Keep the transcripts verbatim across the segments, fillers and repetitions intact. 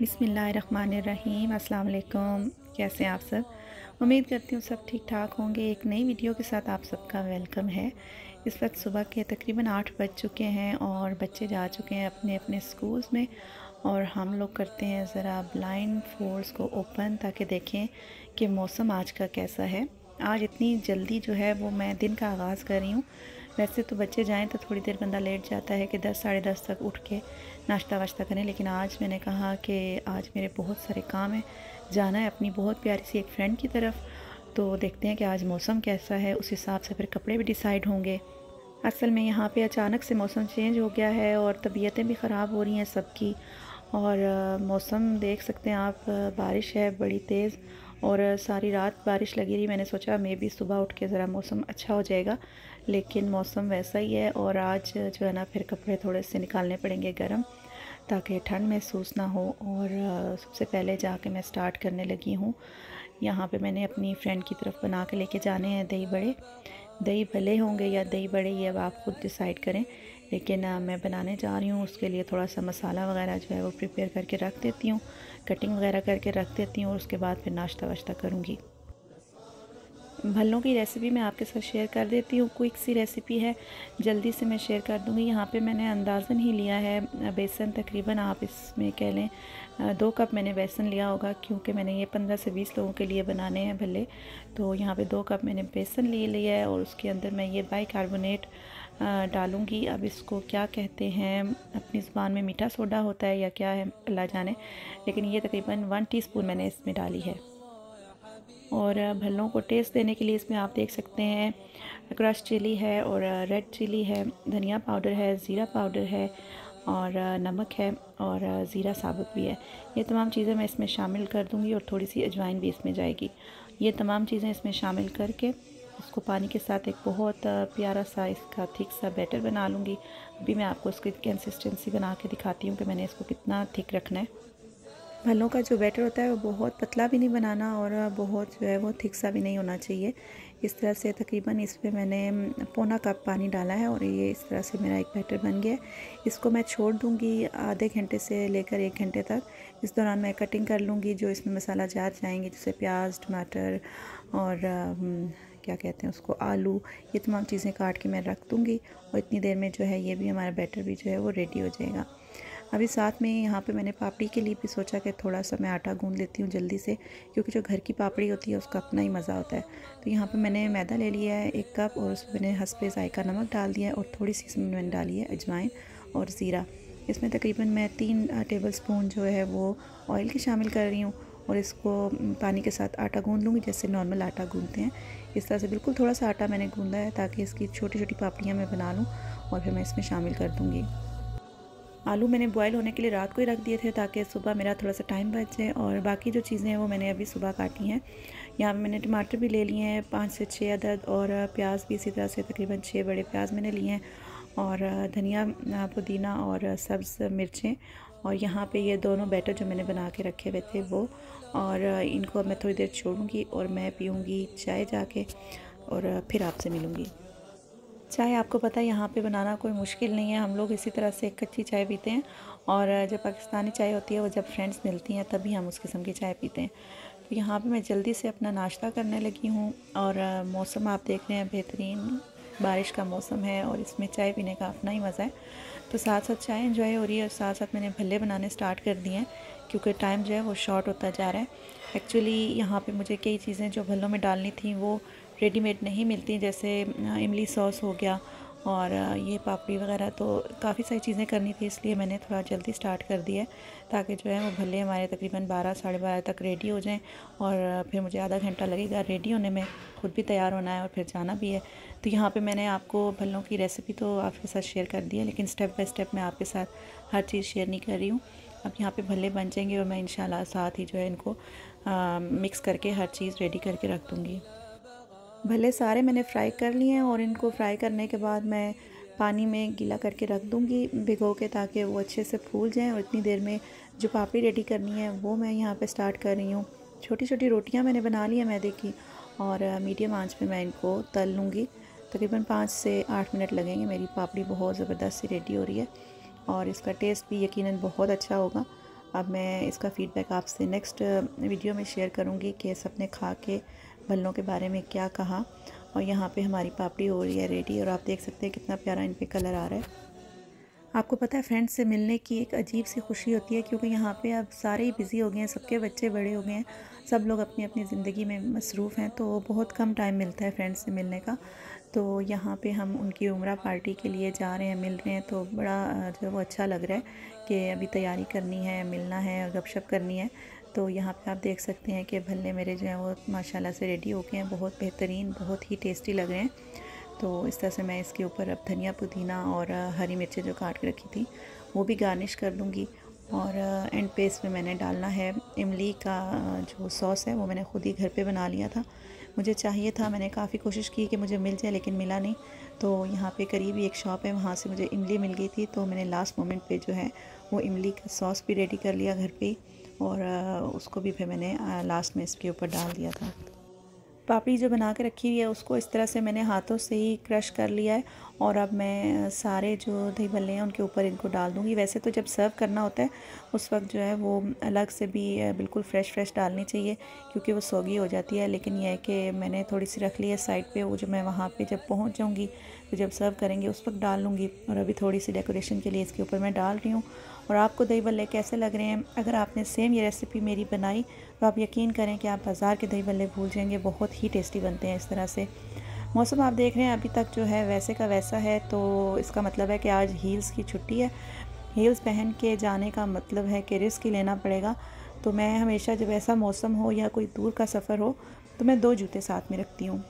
बिस्मिल्लाहिर्रहमानिर्रहीम। अस्सलाम वालेकुम। कैसे हैं आप सब? उम्मीद करती हूँ सब ठीक ठाक होंगे। एक नई वीडियो के साथ आप सबका वेलकम है। इस वक्त सुबह के तकरीबन आठ बज चुके हैं और बच्चे जा चुके हैं अपने अपने स्कूल्स में, और हम लोग करते हैं ज़रा ब्लाइंड फोल्ड्स को ओपन ताकि देखें कि मौसम आज का कैसा है। आज इतनी जल्दी जो है वो मैं दिन का आगाज़ कर रही हूँ। वैसे तो बच्चे जाएं तो थोड़ी देर बंदा लेट जाता है कि दस साढ़े दस तक उठ के नाश्ता वाश्ता करें, लेकिन आज मैंने कहा कि आज मेरे बहुत सारे काम हैं, जाना है अपनी बहुत प्यारी सी एक फ्रेंड की तरफ। तो देखते हैं कि आज मौसम कैसा है, उस हिसाब से फिर कपड़े भी डिसाइड होंगे। असल में यहाँ पे अचानक से मौसम चेंज हो गया है और तबीयतें भी ख़राब हो रही हैं सबकी। और मौसम देख सकते हैं आप, बारिश है बड़ी तेज़ और सारी रात बारिश लगी रही। मैंने सोचा मे बी सुबह उठ के ज़रा मौसम अच्छा हो जाएगा, लेकिन मौसम वैसा ही है। और आज जो है ना फिर कपड़े थोड़े से निकालने पड़ेंगे गर्म, ताकि ठंड महसूस ना हो। और सबसे पहले जाके मैं स्टार्ट करने लगी हूँ। यहाँ पे मैंने अपनी फ्रेंड की तरफ बना के लेके जाने हैं दही बड़े। दही भले होंगे या दही बड़े, ये अब आप खुद डिसाइड करें, लेकिन मैं बनाने जा रही हूँ। उसके लिए थोड़ा सा मसाला वगैरह जो है वो प्रिपेयर करके रख देती हूँ, कटिंग वगैरह करके रख देती हूँ, और उसके बाद फिर नाश्ता वाश्ता करूँगी। भल्लों की रेसिपी मैं आपके साथ शेयर कर देती हूँ। क्विक सी रेसिपी है, जल्दी से मैं शेयर कर दूँगी। यहाँ पे मैंने अंदाज़न ही लिया है बेसन, तकरीबन आप इसमें कह लें दो कप मैंने बेसन लिया होगा, क्योंकि मैंने ये पंद्रह से बीस लोगों के लिए बनाने हैं भल्ले। तो यहाँ पे दो कप मैंने बेसन ले लिया है और उसके अंदर मैं ये बाइकार्बोनेट डालूँगी। अब इसको क्या कहते हैं, अपनी ज़ुबान में मीठा सोडा होता है या क्या है अल्लाह जाने, लेकिन ये तकरीबन वन टीस्पून मैंने इसमें डाली है। और भल्लों को टेस्ट देने के लिए इसमें आप देख सकते हैं क्रश चिली है और रेड चिली है, धनिया पाउडर है, ज़ीरा पाउडर है और नमक है और ज़ीरा साबुत भी है। ये तमाम चीज़ें मैं इसमें शामिल कर दूंगी और थोड़ी सी अजवाइन भी इसमें जाएगी। ये तमाम चीज़ें इसमें शामिल करके इसको पानी के साथ एक बहुत प्यारा सा इसका थिक सा बैटर बना लूँगी। अभी मैं आपको इसकी कंसिस्टेंसी बना के दिखाती हूँ कि मैंने इसको कितना थिक रखना है। भल्लों का जो बैटर होता है वो बहुत पतला भी नहीं बनाना और बहुत जो है वो थिक सा भी नहीं होना चाहिए। इस तरह से तकरीबन इस पर मैंने पौना कप पानी डाला है और ये इस तरह से मेरा एक बैटर बन गया है। इसको मैं छोड़ दूँगी आधे घंटे से लेकर एक घंटे तक। इस दौरान मैं कटिंग कर लूँगी जो इसमें मसाला जार जाएंगे, जैसे प्याज, टमाटर और क्या कहते हैं उसको, आलू। ये तमाम चीज़ें काट के मैं रख दूँगी और इतनी देर में जो है ये भी हमारा बैटर भी जो है वो रेडी हो जाएगा। अभी साथ में यहाँ पे मैंने पापड़ी के लिए भी सोचा कि थोड़ा सा मैं आटा गूंद लेती हूँ जल्दी से, क्योंकि जो घर की पापड़ी होती है उसका अपना ही मज़ा होता है। तो यहाँ पे मैंने मैदा ले लिया है एक कप और उसमें मैंने हस्बे ज़ायका नमक डाल दिया है और थोड़ी सी इसमें मैंने डाली है अजवाइन और ज़ीरा। इसमें तकरीबन मैं तीन टेबल स्पून जो है वो ऑयल की शामिल कर रही हूँ और इसको पानी के साथ आटा गूँध लूँगी जैसे नॉर्मल आटा गूँधते हैं। इस तरह से बिल्कुल थोड़ा सा आटा मैंने गूँधा है ताकि इसकी छोटी छोटी पापड़ियाँ मैं बना लूँ और फिर मैं इसमें शामिल कर दूँगी। आलू मैंने बॉयल होने के लिए रात को ही रख दिए थे ताकि सुबह मेरा थोड़ा सा टाइम बच जाए, और बाकी जो चीज़ें हैं वो मैंने अभी सुबह काटी हैं। यहाँ पे मैंने टमाटर भी ले लिए हैं पाँच से छः अदद, और प्याज भी इसी तरह से तकरीबन छः बड़े प्याज मैंने लिए हैं, और धनिया, पुदीना और सब्ज़ मिर्चें। और यहाँ पे ये दोनों बैटर जो मैंने बना के रखे हुए थे वो, और इनको अब मैं थोड़ी देर छोड़ूंगी और मैं पीऊँगी चाय जाके और फिर आपसे मिलूँगी। चाय आपको पता है यहाँ पे बनाना कोई मुश्किल नहीं है, हम लोग इसी तरह से कच्ची चाय पीते हैं, और जो पाकिस्तानी चाय होती है वो जब फ्रेंड्स मिलती हैं तभी हम उस किस्म की चाय पीते हैं। तो यहाँ पे मैं जल्दी से अपना नाश्ता करने लगी हूँ, और मौसम आप देख रहे हैं बेहतरीन बारिश का मौसम है और इसमें चाय पीने का अपना ही मज़ा है। तो साथ साथ चाय एंजॉय हो रही है और साथ साथ मैंने भल्ले बनाने स्टार्ट कर दिए हैं, क्योंकि टाइम जो है वो शॉर्ट होता जा रहा है। एक्चुअली यहाँ पे मुझे कई चीज़ें जो भल्लों में डालनी थी वो रेडीमेड नहीं मिलती, जैसे इमली सॉस हो गया और ये पापड़ी वगैरह, तो काफ़ी सारी चीज़ें करनी थी, इसलिए मैंने थोड़ा जल्दी स्टार्ट कर दिया ताकि जो है वो भल्ले हमारे तकरीबन बारह साढ़े बारह तक रेडी हो जाएं, और फिर मुझे आधा घंटा लगेगा रेडी होने में, खुद भी तैयार होना है और फिर जाना भी है। तो यहाँ पे मैंने आपको भल्लों की रेसिपी तो आपके साथ शेयर कर दी है, लेकिन स्टेप बाय स्टेप मैं आपके साथ हर चीज़ शेयर नहीं कर रही हूँ। अब यहाँ पे भल्ले बन जाएंगे और मैं इंशाल्लाह साथ ही जो है इनको आ, मिक्स करके हर चीज़ रेडी करके रख दूँगी। भले सारे मैंने फ्राई कर लिए हैं और इनको फ्राई करने के बाद मैं पानी में गीला करके रख दूँगी भिगो के, ताकि वो अच्छे से फूल जाएं। और इतनी देर में जो पापड़ी रेडी करनी है वो मैं यहाँ पे स्टार्ट कर रही हूँ। छोटी छोटी रोटियाँ मैंने बना ली हैं मैदे की, और मीडियम आंच पे मैं इनको तल लूँगी। तकरीबन पाँच से आठ मिनट लगेंगे। मेरी पापड़ी बहुत ज़बरदस्त सी रेडी हो रही है और इसका टेस्ट भी यकीनन बहुत अच्छा होगा। अब मैं इसका फ़ीडबैक आपसे नेक्स्ट वीडियो में शेयर करूँगी कि सबने खा के भल्लों के बारे में क्या कहा। और यहाँ पे हमारी पापड़ी हो रही है रेडी, और आप देख सकते हैं कितना प्यारा इन पे कलर आ रहा है। आपको पता है फ्रेंड्स से मिलने की एक अजीब सी खुशी होती है, क्योंकि यहाँ पे अब सारे ही बिज़ी हो गए हैं, सबके बच्चे बड़े हो गए हैं, सब लोग अपनी अपनी ज़िंदगी में मसरूफ़ हैं, तो बहुत कम टाइम मिलता है फ्रेंड्स से मिलने का। तो यहाँ पे हम उनकी उम्रा पार्टी के लिए जा रहे हैं, मिल रहे हैं, तो बड़ा जो है वो अच्छा लग रहा है कि अभी तैयारी करनी है, मिलना है और गपशप करनी है। तो यहाँ पे आप देख सकते हैं कि भल्ले मेरे जो हैं वो माशाल्लाह से रेडी हो गए हैं, बहुत बेहतरीन, बहुत ही टेस्टी लग रहे हैं। तो इस तरह से मैं इसके ऊपर अब धनिया पुदीना और हरी मिर्चें जो काट के रखी थी वो भी गार्निश कर दूँगी। और एंड पे इसमें मैंने डालना है इमली का जो सॉस है, वो मैंने ख़ुद ही घर पे बना लिया था। मुझे चाहिए था, मैंने काफ़ी कोशिश की कि मुझे मिल जाए, लेकिन मिला नहीं। तो यहाँ पे करीब ही एक शॉप है, वहाँ से मुझे इमली मिल गई थी, तो मैंने लास्ट मोमेंट पे जो है वो इमली का सॉस भी रेडी कर लिया घर पे ही, और उसको भी फिर मैंने लास्ट में इसके ऊपर डाल दिया था। पापड़ी जो बना के रखी हुई है उसको इस तरह से मैंने हाथों से ही क्रश कर लिया है, और अब मैं सारे जो दही भल्ले हैं उनके ऊपर इनको डाल दूँगी। वैसे तो जब सर्व करना होता है उस वक्त जो है वो अलग से भी बिल्कुल फ़्रेश फ़्रेश डालनी चाहिए, क्योंकि वो सोगी हो जाती है। लेकिन यह है कि मैंने थोड़ी सी रख ली है साइड पे, वो जो मैं वहाँ पे जब पहुँच जाऊँगी तो जब सर्व करेंगे उस वक्त डाल लूँगी। और अभी थोड़ी सी डेकोरेशन के लिए इसके ऊपर मैं डाल रही हूँ। और आपको दही भल्ले कैसे लग रहे हैं? अगर आपने सेम ये रेसिपी मेरी बनाई तो आप यकीन करें कि आप बाज़ार के दही भल्ले भूल जाएंगे, बहुत ही टेस्टी बनते हैं इस तरह से। मौसम आप देख रहे हैं अभी तक जो है वैसे का वैसा है, तो इसका मतलब है कि आज हील्स की छुट्टी है। हील्स पहन के जाने का मतलब है कि रिस्क ही लेना पड़ेगा। तो मैं हमेशा जब ऐसा मौसम हो या कोई दूर का सफ़र हो तो मैं दो जूते साथ में रखती हूँ।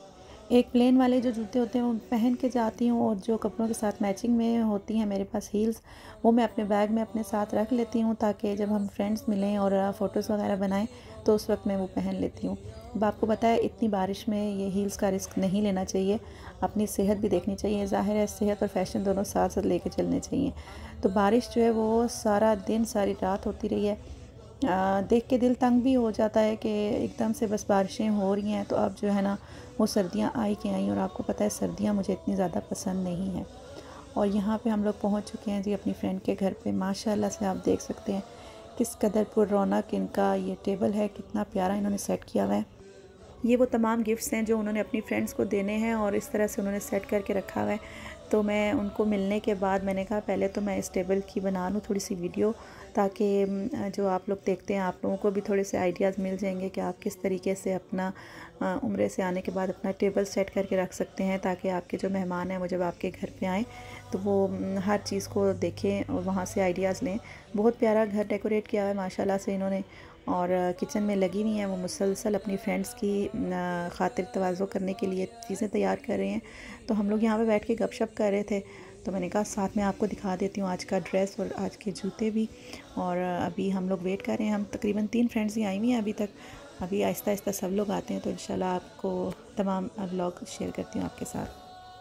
एक प्लेन वाले जो जूते होते हैं वो पहन के जाती हूँ, और जो कपड़ों के साथ मैचिंग में होती हैं मेरे पास हील्स, वो मैं अपने बैग में अपने साथ रख लेती हूँ, ताकि जब हम फ्रेंड्स मिलें और फ़ोटोज़ वगैरह बनाएं तो उस वक्त मैं वो पहन लेती हूँ। अब आपको पता है इतनी बारिश में ये हील्स का रिस्क नहीं लेना चाहिए, अपनी सेहत भी देखनी चाहिए। ज़ाहिर है सेहत और फैशन दोनों साथ साथ लेके चलने चाहिए। तो बारिश जो है वो सारा दिन सारी रात होती रही है, आ, देख के दिल तंग भी हो जाता है कि एकदम से बस बारिशें हो रही हैं। तो अब जो है ना वो सर्दियाँ आई के आई, और आपको पता है सर्दियाँ मुझे इतनी ज़्यादा पसंद नहीं हैं। और यहाँ पे हम लोग पहुँच चुके हैं जी अपनी फ्रेंड के घर पे। माशाल्लाह से आप देख सकते हैं किस कदर पुर रौनक इनका ये टेबल है, कितना प्यारा इन्होंने सेट किया हुआ है। ये वो तमाम गिफ्ट्स हैं जो उन्होंने अपनी फ्रेंड्स को देने हैं, और इस तरह से उन्होंने सेट करके रखा हुआ है। तो मैं उनको मिलने के बाद मैंने कहा पहले तो मैं इस टेबल की बना लूँ थोड़ी सी वीडियो, ताकि जो आप लोग देखते हैं आप लोगों को भी थोड़े से आइडियाज़ मिल जाएंगे कि आप किस तरीके से अपना उम्रे से आने के बाद अपना टेबल सेट करके रख सकते हैं, ताकि आपके जो मेहमान हैं वो जब आपके घर पे आएँ तो वो हर चीज़ को देखें और वहाँ से आइडियाज़ लें। बहुत प्यारा घर डेकोरेट किया है माशाल्लाह से इन्होंने, और किचन में लगी हुई हैं वो मुसलसल अपनी फ्रेंड्स की खातिर तवाज़ो करने के लिए चीज़ें तैयार कर रहे हैं। तो हम लोग यहाँ पे बैठ के गपशप कर रहे थे, तो मैंने कहा साथ में आपको दिखा देती हूँ आज का ड्रेस और आज के जूते भी। और अभी हम लोग वेट कर रहे हैं, हम तकरीबन तीन फ्रेंड्स ही आई हुई हैं अभी तक। अभी आहिस्ता आहिस्ता सब लोग आते हैं तो इंशाल्लाह आपको तमाम व्लॉग शेयर करती हूँ आपके साथ।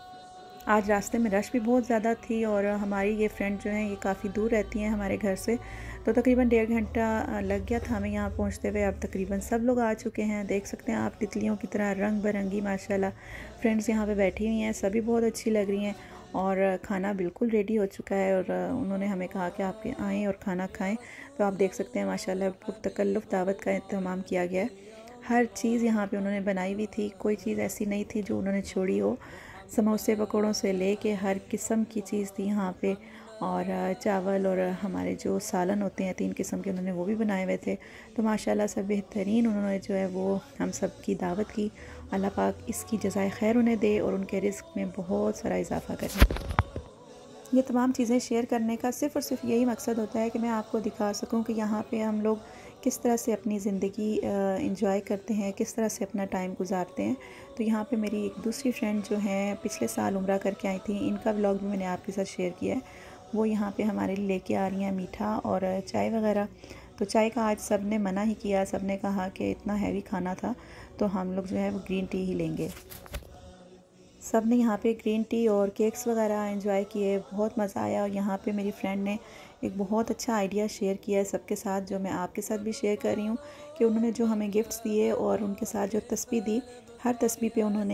आज रास्ते में रश भी बहुत ज़्यादा थी, और हमारी ये फ्रेंड जो हैं ये काफ़ी दूर रहती हैं हमारे घर से, तो तकरीबन डेढ़ घंटा लग गया था हमें यहाँ पहुँचते हुए। अब तकरीबन सब लोग आ चुके हैं, देख सकते हैं आप तितलियों की तरह रंग बिरंगी माशाल्लाह फ्रेंड्स यहाँ पे बैठी हुई हैं, सभी बहुत अच्छी लग रही हैं। और खाना बिल्कुल रेडी हो चुका है, और उन्होंने हमें कहा कि आप आएँ और खाना खाएँ। तो आप देख सकते हैं माशाल्लाह पुरतकल्लुफ़ दावत का इंतज़ाम किया गया है। हर चीज़ यहाँ पे उन्होंने बनाई हुई थी, कोई चीज़ ऐसी नहीं थी जो उन्होंने छोड़ी हो। समोसे पकौड़ों से लेके हर किस्म की चीज़ थी यहाँ पे, और चावल और हमारे जो सालन होते हैं तीन किस्म के उन्होंने वो भी बनाए हुए थे। तो माशाल्लाह से बेहतरीन उन्होंने जो है वो हम सब की दावत की। अल्लाह पाक इसकी जज़ाए खैर उन्हें दे और उनके रिज़्क़ में बहुत सारा इजाफ़ा करे। ये तमाम चीज़ें शेयर करने का सिर्फ़ और सिर्फ यही मकसद होता है कि मैं आपको दिखा सकूं कि यहाँ पे हम लोग किस तरह से अपनी ज़िंदगी इंजॉय करते हैं, किस तरह से अपना टाइम गुजारते हैं। तो यहाँ पे मेरी एक दूसरी फ्रेंड जो हैं पिछले साल उम्रा करके आई थी, इनका व्लॉग भी मैंने आपके साथ शेयर किया है। वो यहाँ पे हमारे लिए लेके आ रही हैं मीठा और चाय वगैरह। तो चाय का आज सब ने मना ही किया, सब ने कहा कि इतना हैवी खाना था, तो हम लोग जो है वो ग्रीन टी ही लेंगे। सब ने यहाँ पे ग्रीन टी और केक्स वगैरह एंजॉय किए, बहुत मज़ा आया। और यहाँ पे मेरी फ्रेंड ने एक बहुत अच्छा आइडिया शेयर किया है सबके साथ, जो मैं आपके साथ भी शेयर कर रही हूँ, कि उन्होंने जो हमें गिफ्ट्स दिए और उनके साथ जो तस्बीह दी, हर तस्बीह पे उन्होंने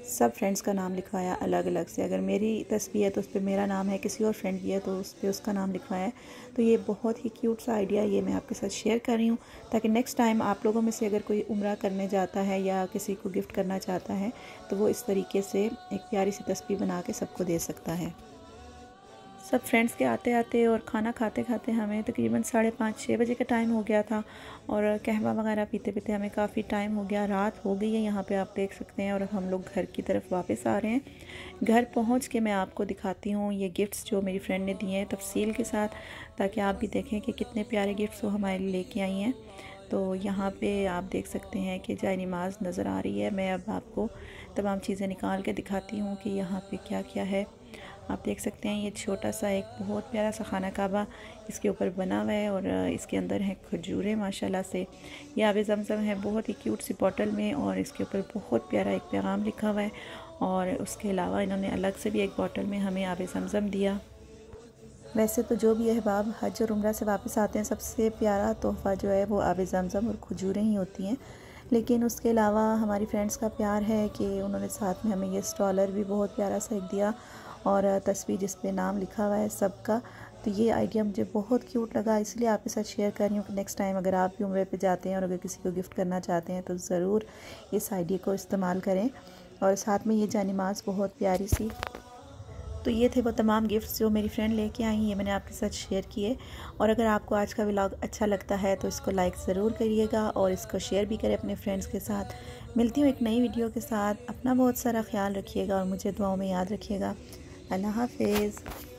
सब फ्रेंड्स का नाम लिखवाया अलग अलग से। अगर मेरी तस्वीर है तो उस पर मेरा नाम है, किसी और फ्रेंड की है तो उस पर उसका नाम लिखवाया है। तो ये बहुत ही क्यूट सा आइडिया ये मैं आपके साथ शेयर कर रही हूँ, ताकि नेक्स्ट टाइम आप लोगों में से अगर कोई उम्रा करने जाता है या किसी को गिफ्ट करना चाहता है तो वो इस तरीके से एक प्यारी सी तस्वीर बना के सबको दे सकता है। सब फ्रेंड्स के आते आते और खाना खाते खाते हमें तकरीबन साढ़े पाँच छः बजे का टाइम हो गया था, और कहवा वगैरह पीते पीते हमें काफ़ी टाइम हो गया, रात हो गई है यहाँ पे आप देख सकते हैं। और हम लोग घर की तरफ वापस आ रहे हैं। घर पहुँच के मैं आपको दिखाती हूँ ये गिफ्ट्स जो मेरी फ्रेंड ने दिए हैं तफसील के साथ, ताकि आप भी देखें कि कितने प्यारे गिफ्ट्स वो हमारे लिए लेके आई हैं। तो यहाँ पे आप देख सकते हैं कि जाय नमाज नज़र आ रही है। मैं अब आपको तमाम चीज़ें निकाल के दिखाती हूँ कि यहाँ पे क्या क्या है। आप देख सकते हैं ये छोटा सा एक बहुत प्यारा सा खाना काबा इसके ऊपर बना हुआ है, और इसके अंदर है खजूरें माशाल्लाह से। ये आब ज़मज़म है बहुत ही क्यूट सी बॉटल में, और इसके ऊपर बहुत प्यारा एक पैगाम लिखा हुआ है। और उसके अलावा इन्होंने अलग से भी एक बॉटल में हमें आब ज़मज़म दिया। वैसे तो जो भी अहबाब हज और उम्रा से वापस आते हैं सबसे प्यारा तोहफ़ा जो है वो आब ज़मज़म और खजूरें ही होती हैं। लेकिन उसके अलावा हमारी फ्रेंड्स का प्यार है कि उन्होंने साथ में हमें ये स्टॉलर भी बहुत प्यारा सा एक दिया, और तस्वीर जिस पे नाम लिखा हुआ है सबका। तो ये आइडिया मुझे बहुत क्यूट लगा, इसलिए आपके साथ शेयर कर रही हूँ कि नेक्स्ट टाइम अगर आप भी उम्रे पे जाते हैं और अगर किसी को गिफ्ट करना चाहते हैं तो ज़रूर इस आइडिया को इस्तेमाल करें। और साथ में ये जानिमाज़ बहुत प्यारी सी। तो ये थे वो तमाम गिफ्ट्स जो मेरी फ्रेंड लेके आई, ये मैंने आपके साथ शेयर किए। और अगर आपको आज का व्लॉग अच्छा लगता है तो इसको लाइक ज़रूर करिएगा और इसको शेयर भी करें अपने फ्रेंड्स के साथ। मिलती हूँ एक नई वीडियो के साथ। अपना बहुत सारा ख्याल रखिएगा और मुझे दुआओं में याद रखिएगा। अल्लाह हाफ़िज़।